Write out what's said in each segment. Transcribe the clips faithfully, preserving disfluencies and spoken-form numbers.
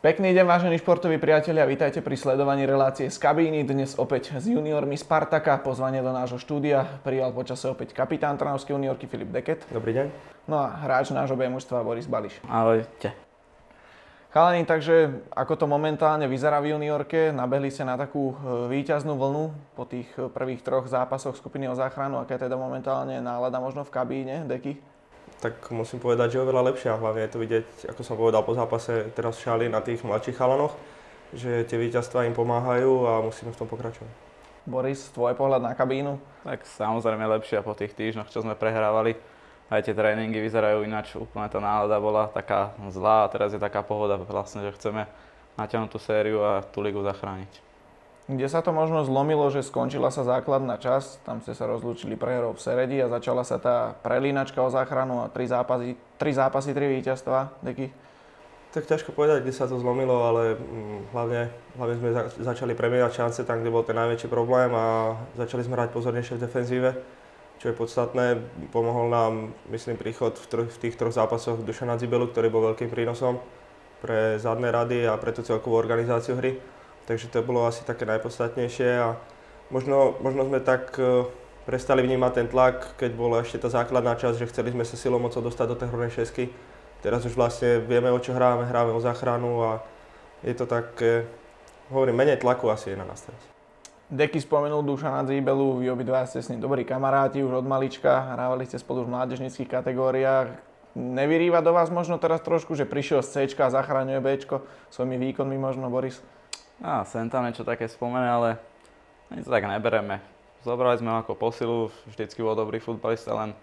Pekný deň, vážení športoví priatelia, vítajte pri sledovaní relácie z kabíny. Dnes opäť s juniormi Spartaka. Pozvanie do nášho štúdia prijal počase opäť kapitán Trnavskej juniorky Filip Deket. Dobrý deň. No a hráč nášho bé mužstva Boris Bališ. Ahojte. Chalani, takže ako to momentálne vyzerá v juniorke? Nabehli ste na takú víťaznú vlnu po tých prvých troch zápasoch skupiny o záchranu. Aká je teda momentálne nálada možno v kabíne, Deky? Tak musím povedať, že je oveľa lepšia. Hlavne je to vidieť, ako som povedal po zápase teraz v Šali na tých mladších chalanoch, že tie víťazstvá im pomáhajú a musíme v tom pokračovať. Boris, tvoj pohľad na kabínu? Tak samozrejme lepšia po tých týždňoch, čo sme prehrávali. Aj tie tréningy vyzerajú ináč, úplne tá nálada bola taká zlá a teraz je taká pohoda vlastne, že chceme natiahnuť tú sériu a tú ligu zachrániť. Kde sa to možno zlomilo, že skončila sa základná časť, tam ste sa rozlúčili prehrou v Seredi a začala sa tá prelínačka o záchranu a tri zápasy, tri zápasy, tri víťazstvá, Deky? Tak ťažko povedať, kde sa to zlomilo, ale hm, hlavne, hlavne sme za, začali premievať šance tam, kde bol ten najväčší problém a začali sme hrať pozornejšie v defenzíve, čo je podstatné. Pomohol nám, myslím, príchod v, tr- v tých troch zápasoch Dušana Zibelu, ktorý bol veľkým prínosom pre zadné rady a pre tú celkovú organizáciu hry. Takže to bolo asi také najpodstatnejšie a možno, možno sme tak uh, prestali vnímať ten tlak, keď bola ešte tá základná časť, že chceli sme sa silou mocou dostať do tej hornej šesky. Teraz už vlastne vieme, o čo hráme, hráme o záchranu a je to tak, uh, hovorím, menej tlaku asi je na nás teraz. Deky spomenul Dušana Zibelu, vy obidva ste s ním dobrí kamaráti už od malička, hrávali ste spolu v mládežníckych kategóriách. Nevyrýva do vás možno teraz trošku, že prišiel z Cčka a zachraňuje Bčko svojimi výkonmi možno, Boris? Á, sem tam niečo také spomene, ale my to tak nebereme. Zobrali sme ho ako posilu, vždycky bol dobrý futbalista, len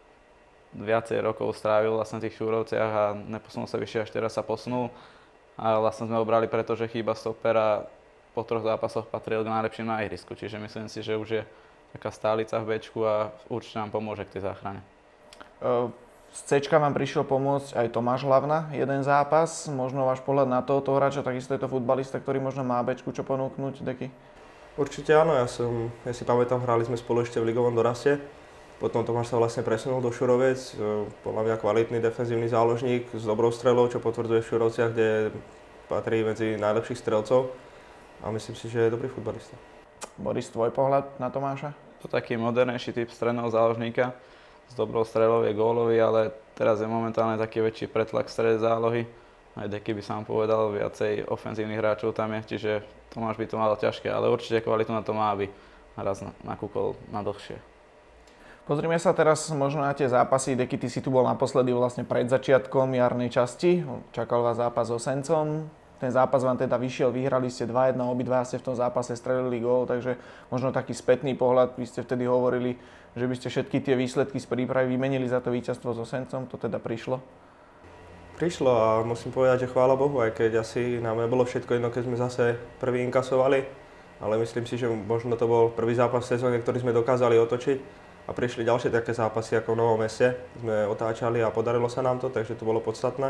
viacej rokov strávil vlastne v tých Šúrovciach a neposunul sa vyššie, až teraz sa posunul. A vlastne sme ho brali, pretože chýba stoper a po troch zápasoch patril k najlepším na ihrisku. Čiže myslím si, že už je taká stálica v Bčku a určite nám pomôže k tej záchrane. Uh... Z Cčka vám prišiel pomôcť aj Tomáš Hlavna, jeden zápas. Možno váš pohľad na to, toho hráča, takisto je to futbalista, ktorý možno má Bčku čo ponúknuť, Deky? Určite áno, ja, som, ja si pamätám, hrali sme spolu ešte v ligovom doraste. Potom Tomáš sa vlastne presunul do Šuroviec, podľa mňa kvalitný defenzívny záložník s dobrou strelou, čo potvrdzuje v Šurovciach, kde patrí medzi najlepších strelcov. A myslím si, že je dobrý futbalista. Boris, tvoj pohľad na Tomáša? To taký modernejší typ stredného záložníka. S dobrou strelou je gólový, ale teraz je momentálne taký väčší pretlak v strede zálohy. Aj Deky by sám povedal, viacej ofenzívnych hráčov tam je, čiže Tomáš by to malo ťažké, ale určite kvalitu na to má, aby raz nakúkol na dlhšie. Pozrime sa teraz možno na tie zápasy. Deky, ty si tu bol naposledy vlastne pred začiatkom jarnej časti. Čakal vás zápas so Sencom. Ten zápas vám teda vyšiel, vyhrali ste dva jedna, obidva ste v tom zápase strelili gól, takže možno taký spätný pohľad, vy ste vtedy hovorili, že by ste všetky tie výsledky z prípravy vymenili za to víťazstvo so Sencom, to teda prišlo? Prišlo a musím povedať, že chvála Bohu, aj keď asi nám nebolo všetko jedno, keď sme zase prvý inkasovali, ale myslím si, že možno to bol prvý zápas v sezóne, ktorý sme dokázali otočiť a prišli ďalšie také zápasy ako v Novom Meste, sme otáčali a podarilo sa nám to, takže to bolo podstatné.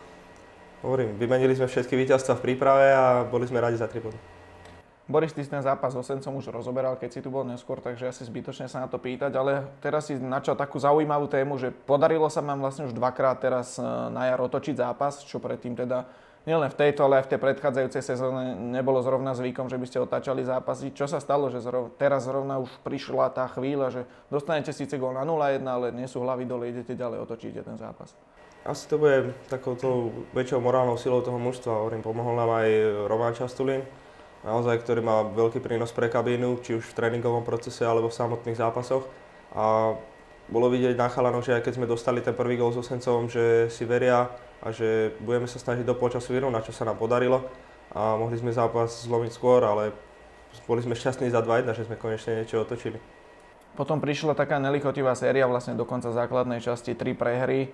Hovorím, vymenili sme všetky víťazstvá v príprave a boli sme radi za tri body. Boris, ty si ten zápas so Sencom už rozoberal, keď si tu bol neskôr, takže asi zbytočne sa na to pýtať, ale teraz si načal takú zaujímavú tému, že podarilo sa vám vlastne už dvakrát teraz na jar otočiť zápas, čo predtým teda nielen v tejto, ale aj v tej predchádzajúcej sezóne nebolo zrovna zvykom, že by ste otáčali zápasy. Čo sa stalo, že zrov, teraz zrovna už prišla tá chvíľa, že dostanete síce gól na nula jedna, ale nie sú hlavy dole, idete ďalej, otočíte ten zápas? Asi to bude takouto väčšou morálnou silou toho mužstva. Hovorím, pomohol nám aj Roman Častulín, naozaj, ktorý má veľký prínos pre kabínu, či už v tréningovom procese alebo v samotných zápasoch. A bolo vidieť na chalanoch, že aj keď sme dostali ten prvý gól so Sencom, že si veria a že budeme sa snažiť do polčasu vyrovnať, čo sa nám podarilo. A mohli sme zápas zlomiť skôr, ale boli sme šťastní za dva jedna, že sme konečne niečo otočili. Potom prišla taká nelichotivá séria, vlastne do konca základnej časti, tri prehry.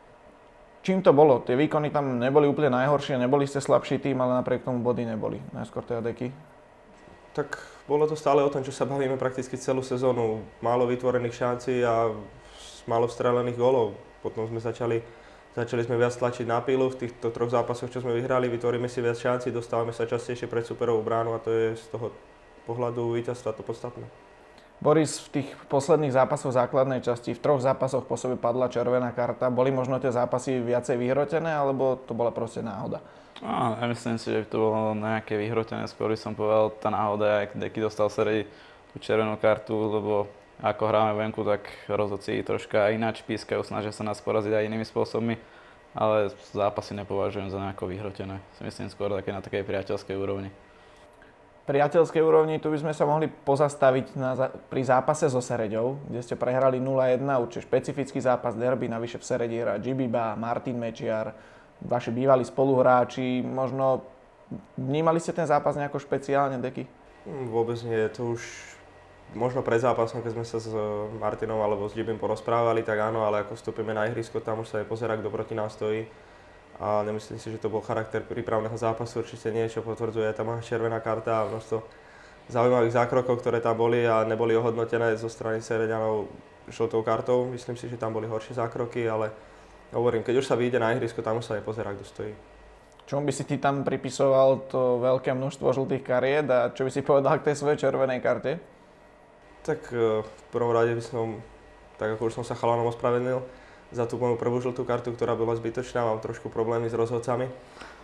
Čím to bolo? Tie výkony tam neboli úplne najhoršie, neboli ste slabší tým, ale napriek tomu body neboli. Najskôr teda Deky. Tak bolo to stále o tom, čo sa bavíme prakticky celú sezónu. Málo vytvorených šancí a málo strelených gólov. Potom sme začali, začali sme viac tlačiť na pílu v týchto troch zápasoch, čo sme vyhrali. Vytvoríme si viac šancí, dostávame sa častejšie pred superovú bránu a to je z toho pohľadu víťazstva to podstatné. Boris, v tých posledných zápasoch základnej časti, v troch zápasoch po sebe padla červená karta. Boli možno tie zápasy viacej vyhrotené, alebo to bola proste náhoda? No, nemyslím si, že to bolo nejaké vyhrotené, skôr by som povedal tá náhoda, ak Deky dostal Seredi tú červenú kartu, lebo ako hráme venku, tak rozhodci troška ináč pískajú, snažia sa nás poraziť aj inými spôsobmi, ale zápasy nepovažujem za nejako vyhrotené. Si myslím skôr také na takej priateľskej úrovni. Priateľskej úrovni tu by sme sa mohli pozastaviť na, pri zápase so Sereďou, kde ste prehrali nula jedna, určite špecifický zápas derby, navyše v Seredi hrá Džibiba, Martin Mečiar, vaši bývalí spoluhráči. Možno vnímali ste ten zápas nejako špeciálne, Deky? Vôbec nie, to už možno pred zápasom, keď sme sa s Martinom alebo s Džibim porozprávali, tak áno, ale ako vstúpime na ihrisko, tam už sa aj pozerá, kto proti nás stojí. A nemyslím si, že to bol charakter prípravného zápasu, určite niečo potvrdzuje, tam má červená karta a množstvo zaujímavých zákrokov, ktoré tam boli a neboli ohodnotené zo strany Sereďanov žltou kartou. Myslím si, že tam boli horšie zákroky, ale hovorím, keď už sa vyjde na ihrisko, tam už sa aj pozerá, kto stojí. Čomu by si ty tam pripisoval to veľké množstvo žltých kariet a čo by si povedal k tej svojej červenej karte? Tak v prvom rade by som, tak ako už som sa chalanom ospravedlnil, za tú moju prvú žltú kartu, ktorá bola zbytočná, mám trošku problémy s rozhodcami.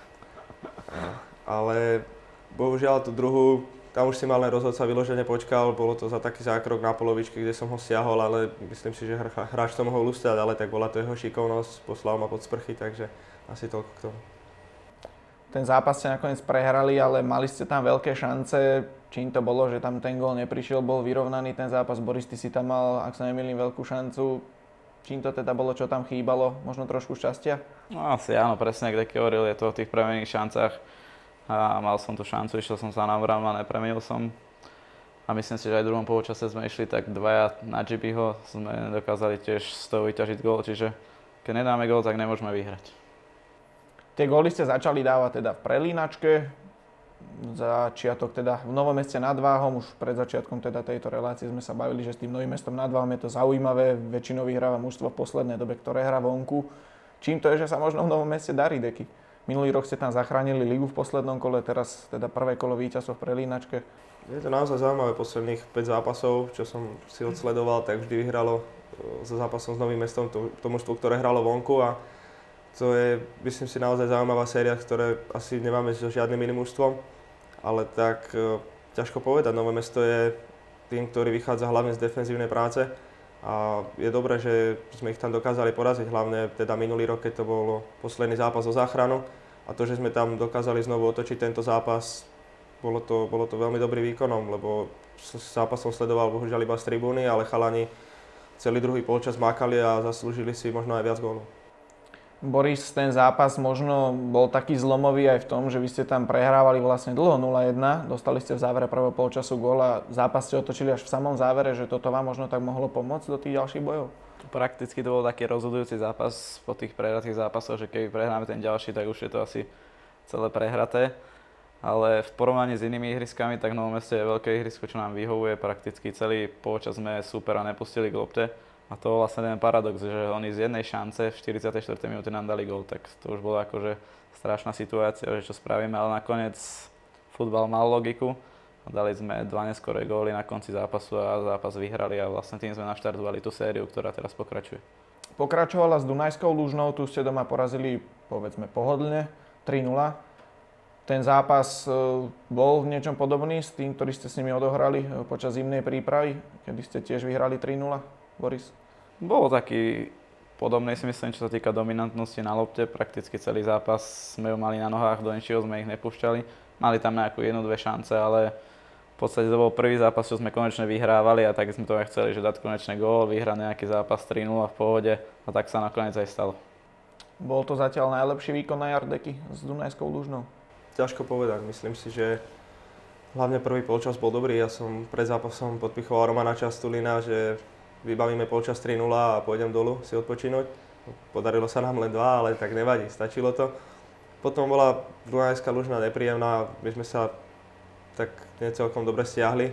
Ale bohužiaľ tú druhú, tam už si mal len rozhodca vyložene počkal, bolo to za taký zákrok na polovičke, kde som ho stiahol, ale myslím si, že hráč to mohol ustať, ale tak bola to jeho šikovnosť, poslal ma pod sprchy, takže asi toľko k tomu. Ten zápas ste nakoniec prehrali, ale mali ste tam veľké šance. Čím to bolo, že tam ten gól neprišiel, bol vyrovnaný ten zápas. Boris, ty si tam mal, ak sa nemýlim, veľkú šancu. Čím to teda bolo, čo tam chýbalo? Možno trošku šťastia? No asi áno, presne, kde hovoril, je to o tých premenených šancách. A mal som tú šancu, išiel som sa na bránu a nepremenil som. A myslím si, že aj v druhom poločase sme išli tak dvaja na Džibiho, sme dokázali tiež z toho vyťažiť gól, čiže keď nedáme gól, tak nemôžeme vyhrať. Tie góly ste začali dávať teda v Prelínačke, začiatok teda v Novom Meste nad Váhom, už pred začiatkom teda tejto relácie sme sa bavili, že s tým Novým Mestom nad Váhom je to zaujímavé, väčšinou vyhráva mužstvo v poslednej dobe, ktoré hrá vonku. Čím to je, že sa možno v Novom Meste darí, Deky? Minulý rok ste tam zachránili ligu v poslednom kole, teraz teda prvé kolo víťazstvo v Prelínačke. Je to naozaj zaujímavé, posledných päť zápasov, čo som si odsledoval, tak vždy vyhralo so zápasom s Novým Mestom to, to mužstvo, ktoré hralo vonku a to je, myslím si, naozaj zaujímavá séria, ktoré asi nemáme so žiadnym iným mužstvom. Ale tak e, ťažko povedať, Nové Mesto je tým, ktorý vychádza hlavne z defenzívnej práce a je dobré, že sme ich tam dokázali poraziť, hlavne teda minulý rok, keď to bol posledný zápas o záchranu a to, že sme tam dokázali znovu otočiť tento zápas, bolo to, bolo to veľmi dobrý výkonom, lebo zápas som sledoval bohužiaľ iba z tribúny, ale chalani celý druhý polčas mákali a zaslúžili si možno aj viac gólov. Boris, ten zápas možno bol taký zlomový aj v tom, že vy ste tam prehrávali vlastne dlho nula jedna, dostali ste v závere prvého polčasu gól a zápas ste otočili až v samom závere, že toto vám možno tak mohlo pomôcť do tých ďalších bojov? Prakticky to bol taký rozhodujúci zápas po tých prehratých zápasoch, že keby prehráme ten ďalší, tak už je to asi celé prehraté. Ale v porovnaní s inými ihriskami, tak v Novom Meste je veľké ihrisko, čo nám vyhovuje. Prakticky celý polčas sme supera nepustili k lopte. A to bol vlastne ten paradox, že oni z jednej šance v štyridsiatej štvrtej minúte nám dali gól, tak to už bola akože strašná situácia, že čo spravíme, ale nakoniec futbal mal logiku a dali sme dva neskoré góly na konci zápasu a zápas vyhrali a vlastne tým sme naštartovali tú sériu, ktorá teraz pokračuje. Pokračovala s Dunajskou Lužnou, tu ste doma porazili, povedzme, pohodlne, tri nula. Ten zápas bol v niečom podobný s tým, ktorý ste s nimi odohrali počas zimnej prípravy, kedy ste tiež vyhrali tri nula? Boris? Bol taký podobný, si myslím, čo sa týka dominantnosti na lopte. Prakticky celý zápas sme ju mali na nohách, do ničieho sme ich nepúšťali. Mali tam nejakú jednu, dve šance, ale v podstate to bol prvý zápas, čo sme konečne vyhrávali a tak sme to aj chceli, že dať konečne gól, vyhrať nejaký zápas tri nula v pohode a tak sa nakoniec aj stalo. Bol to zatiaľ najlepší výkon na jar, Deky, s Dunajskou Lužnou? Ťažko povedať, myslím si, že hlavne prvý polčas bol dobrý. Ja som pred zápasom podpichoval Romana Častulina, že vybavíme polčas tri nula a pôjdem dolu si odpočinúť. Podarilo sa nám len dva, ale tak nevadí, stačilo to. Potom bola Dunajská Lužná nepríjemná, my sme sa tak necelkom dobre stiahli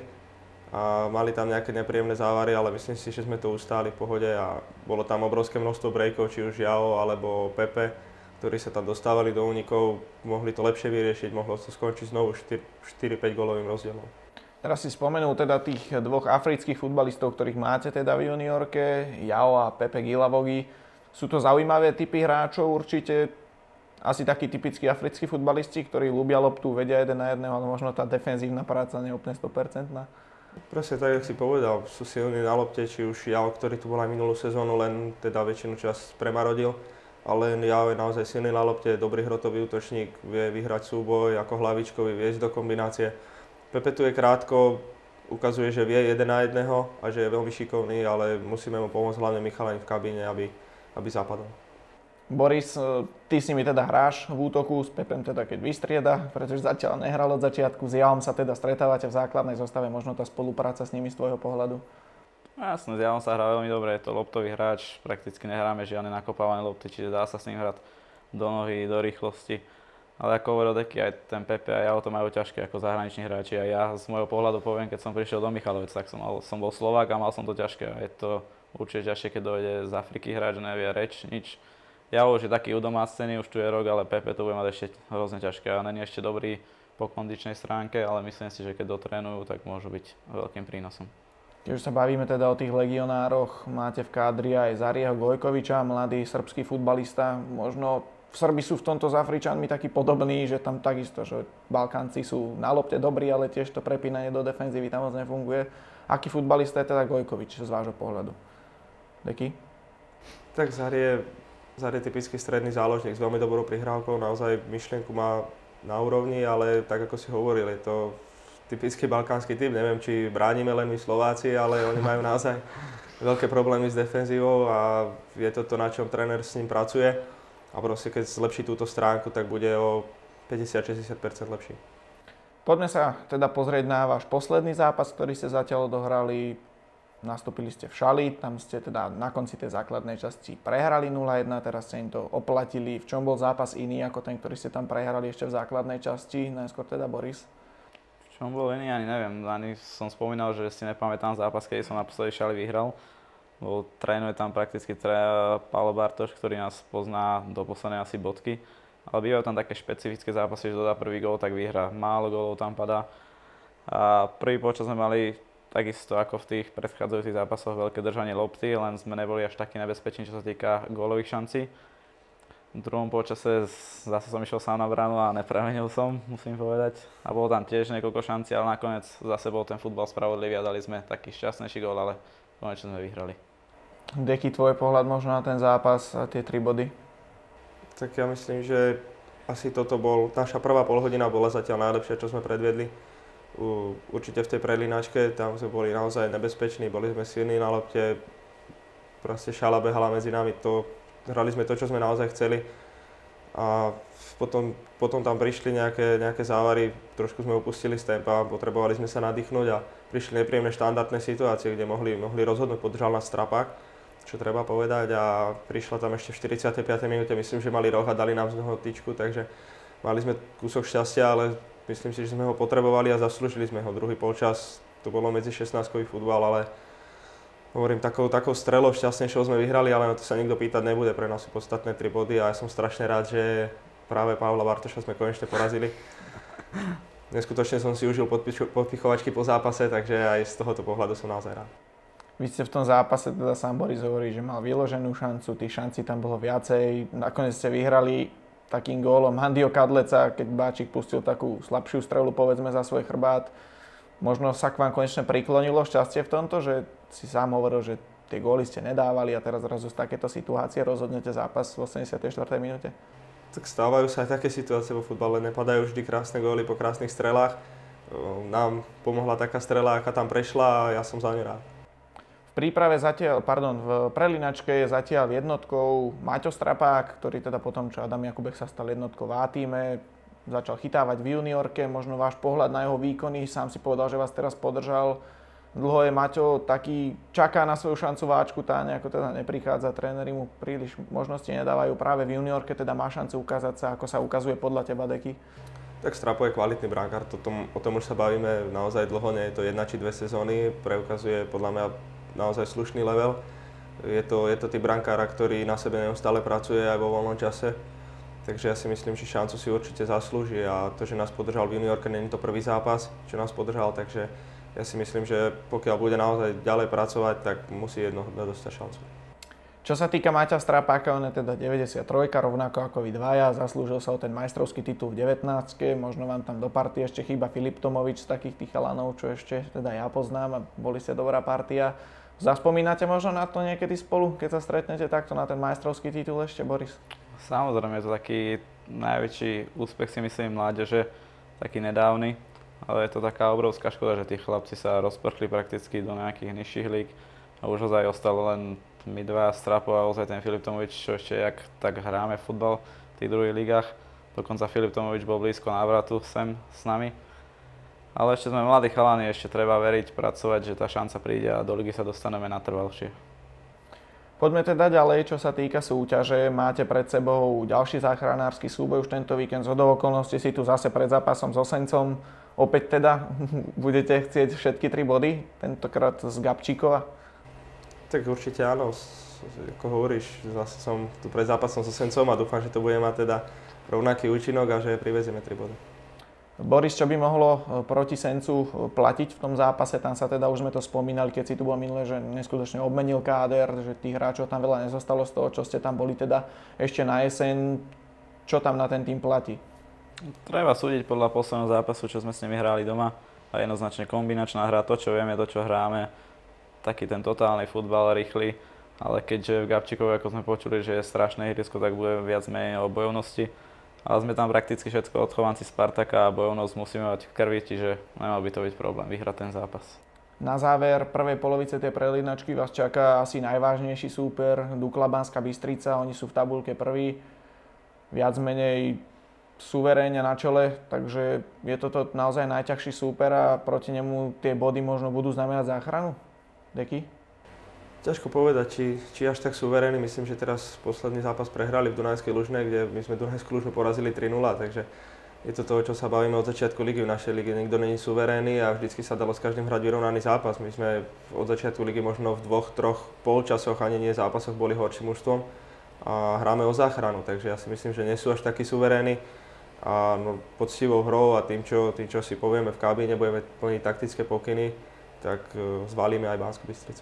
a mali tam nejaké nepríjemné závary, ale myslím si, že sme to ustáli v pohode a bolo tam obrovské množstvo breakov, či už Jao alebo Pepe, ktorí sa tam dostávali do únikov, mohli to lepšie vyriešiť, mohlo to skončiť znovu štyri päť gólovým rozdielom. Teraz si spomenul teda tých dvoch afrických futbalistov, ktorých máte teda v juniorke, Jao a Pepe Guilavogui. Sú to zaujímavé typy hráčov určite, asi takí typickí africkí futbalisti, ktorí ľúbia loptu, vedia jeden na jedného, ale možno tá defenzívna práca nie je úplne sto percent. Presne tak, jak si povedal, sú silní na lopte, či už Jao, ktorý tu bol aj minulú sezónu, len teda väčšinu čas premarodil. Ale Jao je naozaj silný na lopte, dobrý hrotový útočník, vie vyhrať súboj ako hlavičkový, viesť do kombinácie. Pepe tu je krátko, ukazuje, že vie jeden na jedného a že je veľmi šikovný, ale musíme mu pomôcť hlavne Michalaň v kabíne, aby, aby zapadol. Boris, ty s nimi teda hráš v útoku, s Pepem teda keď vystrieda, pretože zatiaľ nehral od začiatku, s Jaom sa teda stretávate v základnej zostave, možno tá spolupráca s nimi z tvojho pohľadu? Jasne, s Jaom sa hrá veľmi dobre, je to loptový hráč, prakticky nehráme žiadne nakopávané lopty, čiže dá sa s ním hrať do nohy, do rýchlosti. Ale ako hovoril Deky, aj ten Pepe a Jao to majú ťažké ako zahraniční hráči. A ja z môjho pohľadu poviem, keď som prišiel do Michalovec, tak som, mal, som bol Slovák a mal som to ťažké. A je to určite ťažšie, keď dojde z Afriky hráč, nevie reč, nič. Jao už je taký udomáctený, už tu je rok, ale Pepe to bude mať ešte hrozne ťažké. A není ešte dobrý po kondičnej stránke, ale myslím si, že keď dotrénujú, tak môžu byť veľkým prínosom. Keď už sa bavíme teda o tých legionároch, máte v kádri aj Zariho Gojkoviča, mladý srbský futbalista, možno Srbi sú v tomto s Afričanmi takí podobní, že tam takisto, že Balkánci sú na lopte dobrí, ale tiež to prepínanie do defenzívy tam moc nefunguje. Aký futbalista je teda Gojkovič z vášho pohľadu? Deky? Tak Zari je, Zari je typický stredný záložník s veľmi dobrou prihrávkou, naozaj myšlienku má na úrovni, ale tak ako si hovoril, je to typický balkánsky typ. Neviem, či bránime len my Slováci, ale oni majú naozaj veľké problémy s defenzívou a je to to, na čom tréner s ním pracuje. A proste keď zlepší túto stránku, tak bude o päťdesiat až šesťdesiat percent lepší. Poďme sa teda pozrieť na váš posledný zápas, ktorý ste zatiaľ odohrali. Nastúpili ste v Šali, tam ste teda na konci tej základnej časti prehrali nula jedna, teraz ste im to oplatili. V čom bol zápas iný ako ten, ktorý ste tam prehrali ešte v základnej časti? Najskôr teda Boris. V čom bol iný, ani neviem. Ani som spomínal, že si nepamätám zápas, keď som naposledy v Šali vyhral. Bo trénuje tam prakticky tre- Paolo Bartoš, ktorý nás pozná do poslednej asi bodky. Ale bývajú tam také špecifické zápasy, že dodá prvý gól, tak vyhrá. Málo gólov tam padá. A prvý počas sme mali takisto ako v tých predchádzajúcich zápasoch veľké držanie lopty, len sme neboli až takí nebezpeční, čo sa týka gólových šancí. V druhom počase zase som išiel sám na bránu a nepremenil som, musím povedať. A bolo tam tiež niekoľko šancí, ale nakoniec zase bol ten futbal spravodlivý a dali sme taký šťastnejší gól, ale konečne sme vyhrali. Deky, tvoj pohľad možno na ten zápas a tie tri body? Tak ja myslím, že asi toto bol, naša prvá polhodina bola zatiaľ najlepšia, čo sme predviedli. U, určite v tej prelínačke, tam sme boli naozaj nebezpeční, boli sme silní na lopte, proste Šala behala medzi nami, to, hrali sme to, čo sme naozaj chceli. A potom, potom tam prišli nejaké, nejaké závary, trošku sme upustili z tempa, potrebovali sme sa nadýchnuť a prišli nepríjemné štandardné situácie, kde mohli, mohli rozhodnúť, podržal nás Strapák, čo treba povedať, a prišla tam ešte v štyridsiatej piatej minúte, myslím, že mali roh a dali nám z noho tyčku, takže mali sme kúsok šťastia, ale myslím si, že sme ho potrebovali a zaslúžili sme ho. Druhý polčas to bolo medzi šestnáctkový futbal, ale hovorím, takou, takou strelou šťastnejšou sme vyhrali, ale na to sa nikto pýtať nebude, pre nás sú podstatné tri body a ja som strašne rád, že práve Pavla Bartoša sme konečne porazili. Neskutočne som si užil podpichovačky po zápase, takže aj z tohoto pohľadu som naozaj rád. Vy ste v tom zápase, teda sám Boris hovorí, že mal vyloženú šancu, tých šancí tam bolo viacej. Nakoniec ste vyhrali takým gólom Handio Kadleca, keď Báčik pustil takú slabšiu strelu, povedzme, za svoj chrbát. Možno sa k vám konečne priklonilo šťastie v tomto, že si sám hovoril, že tie góly ste nedávali a teraz zrazu z takéto situácie rozhodnete zápas v osemdesiatej štvrtej minúte? Tak stávajú sa aj také situácie vo futbale, nepadajú vždy krásne góly po krásnych strelách. Nám pomohla taká strela, aká tam prešla a ja som za ňu rád. V príprave zatiaľ, pardon, v prelinačke je zatiaľ jednotkou Maťo Strapák, ktorý teda potom, čo Adam Jakubek sa stal jednotkou v A-tíme, začal chytávať v juniorke, možno váš pohľad na jeho výkony, sám si povedal, že vás teraz podržal. Dlho je Maťo taký, čaká na svoju šancu v Ačku, tá nejako teda neprichádza, tréneri mu príliš možnosti nedávajú, práve v juniorke teda má šancu ukázať sa, ako sa ukazuje podľa teba, Deky. Tak Strapo je kvalitný brankár, to tom, o tom už sa bavíme naozaj dlho, nie je to jedna či dve sezóny, preukazuje podľa mňa naozaj slušný level. Je to, je to typ brankára, ktorý na sebe neustále pracuje aj vo voľnom čase. Takže ja si myslím, že šancu si určite zaslúži a to, že nás podržal v juniorke, nie je to prvý zápas, čo nás podržal, takže ja si myslím, že pokiaľ bude naozaj ďalej pracovať, tak musí jedno dostať šancu. Čo sa týka Maťa Strapáka, on je teda deväťdesiattri, rovnako ako vy dvaja, zaslúžil sa o ten majstrovský titul v devätnástke, možno vám tam do party ešte chýba Filip Tomovič z takých tých chalanov, čo ešte teda ja poznám a boli ste dobrá partia. Zaspomínate možno na to niekedy spolu, keď sa stretnete takto na ten majstrovský titul ešte, Boris? Samozrejme, je to taký najväčší úspech, si myslím, mládeže, taký nedávny, ale je to taká obrovská škoda, že tí chlapci sa rozprchli prakticky do nejakých nižších líg a už ozaj ostalo len my dva, Strapo a ozaj ten Filip Tomovič, čo ešte jak tak hráme futbal v tých druhých ligách. Dokonca Filip Tomovič bol blízko návratu sem s nami. Ale ešte sme mladí chalani, ešte treba veriť, pracovať, že tá šanca príde a do ligy sa dostaneme natrvalšie. Poďme teda ďalej, čo sa týka súťaže. Máte pred sebou ďalší záchranársky súboj už tento víkend. Zhodou okolností si tu zase pred zápasom s Osencom. Opäť teda budete chcieť všetky tri body, tentokrát z Gabčíkova? Tak určite áno, ako hovoríš, zase som tu pred zápasom so Sencom a dúfam, že to bude mať teda rovnaký účinok a že privezieme tri body. Boris, čo by mohlo proti Sencu platiť v tom zápase? Tam sa teda, už sme to spomínali, keď si tu bol minulé, že neskutočne obmenil káder, že tých hráčov tam veľa nezostalo z toho, čo ste tam boli teda ešte na jeseň. Čo tam na ten tým platí? Treba súdiť podľa posledného zápasu, čo sme s nimi hrali doma a jednoznačne kombinačná hra, to čo vieme, to čo hráme. Taký ten totálny futbal, rýchly, ale keďže v Gabčíkovi, ako sme počuli, že je strašné ihrisko, tak bude viac menej o bojovnosti. Ale sme tam prakticky všetko odchovanci Spartaka a bojovnosť musíme mať v krvi, čiže nemal by to byť problém vyhrať ten zápas. Na záver prvej polovice tej prelínačky vás čaká asi najvážnejší súper, Dukla Banská Bystrica, oni sú v tabuľke prví, viac menej suverénne na čele, takže je toto naozaj najťažší súper a proti nemu tie body možno budú znamenať záchranu? Deky? Ťažko povedať, či, či až tak suverénni. Myslím, že teraz posledný zápas prehrali v Dunajskej Lužnej, kde my sme Dunajskú Lužnu porazili tri nula, takže je to toho, čo sa bavíme od začiatku ligy. V našej lige nikto není suverénny a vždycky sa dalo s každým hrať vyrovnaný zápas. My sme od začiatku ligy možno v dvoch, troch polčasoch, ani nie zápasoch boli horším mužstvom a hráme o záchranu, takže ja si myslím, že nie sú až takí suverénni. A no, poctivou hrou a tým čo, tým, čo si povieme v kabíne, budeme plniť taktické pokyny, tak uh, zvalíme aj Banskú Bystricu.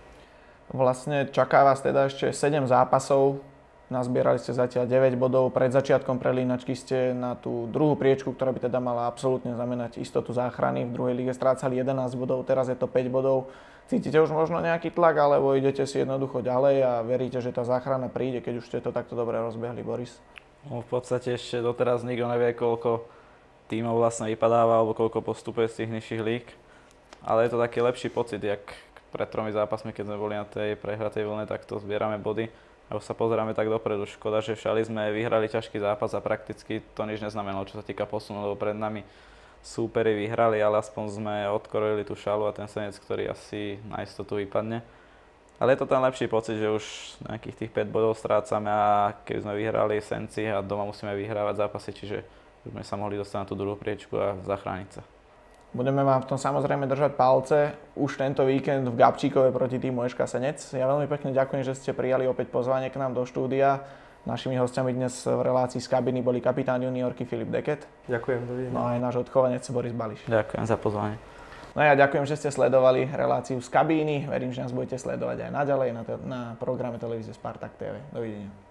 Vlastne čaká vás teda ešte sedem zápasov. Nazbierali ste zatiaľ deväť bodov. Pred začiatkom prelínačky ste na tú druhú priečku, ktorá by teda mala absolútne znamenať istotu záchrany. V druhej lige strácali jedenásť bodov, teraz je to päť bodov. Cítite už možno nejaký tlak, alebo idete si jednoducho ďalej a veríte, že tá záchrana príde, keď už ste to takto dobre rozbehli, Boris? No, v podstate ešte doteraz nikto nevie, koľko tímov vlastne vypadáva, alebo koľko postupuje z tých nižších líg. Ale je to taký lepší pocit, jak pred tromi zápasmi, keď sme boli na tej prehratej vlne, tak to zbierame body a už sa pozeráme tak dopredu. Škoda, že v Šali sme vyhrali ťažký zápas a prakticky to nič neznamenalo, čo sa týka posunu, lebo pred nami súperi vyhrali, ale aspoň sme odkorili tú Šalu a ten Senec, ktorý asi na istotu vypadne. Ale je to ten lepší pocit, že už nejakých tých päť bodov strácame a keby sme vyhrali Senci a doma musíme vyhrávať zápasy, čiže už sme sa mohli dostať na tú druhú priečku a zachrániť sa. Budeme vám v tom samozrejme držať palce už tento víkend v Gabčíkove proti týmu ešká Senec. Ja veľmi pekne ďakujem, že ste prijali opäť pozvanie k nám do štúdia. Našimi hostiami dnes v relácii z kabiny boli kapitán juniorky Filip Deket. Ďakujem, dovidenia. No a aj náš odchovanec Boris Bališ. Ďakujem za pozvanie. No a ja ďakujem, že ste sledovali reláciu z kabíny. Verím, že nás budete sledovať aj naďalej na, te- na programe televízie Spartak té vé. Dovidenia.